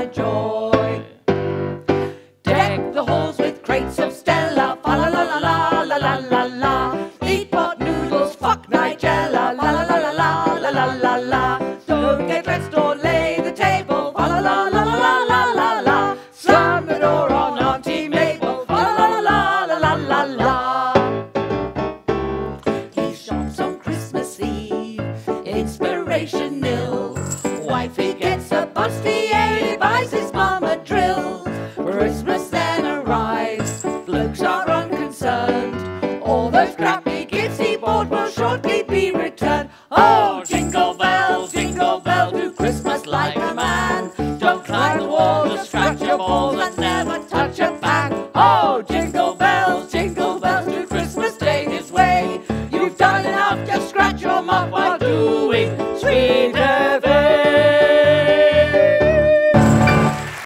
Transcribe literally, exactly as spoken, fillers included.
my joy. Deck the halls with crates of Stella, fa la la la la la la la la. Eat pot noodles, fuck Nigella, la la la la la la la la la. Don't get dressed or lay the table, fa la la la la la la la. Slam the door on Auntie Mabel, fa la la la la la la la. He shops on Christmas Eve, inspiration nil. Wifey gets a bustier, buys his mum a drill. Christmas then arrives, blokes are unconcerned. All those crappy gifts